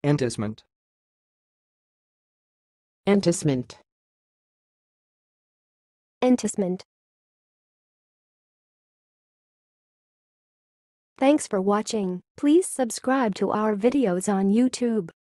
entassment, entassment, entassment. Thanks for watching. Please subscribe to our videos on YouTube.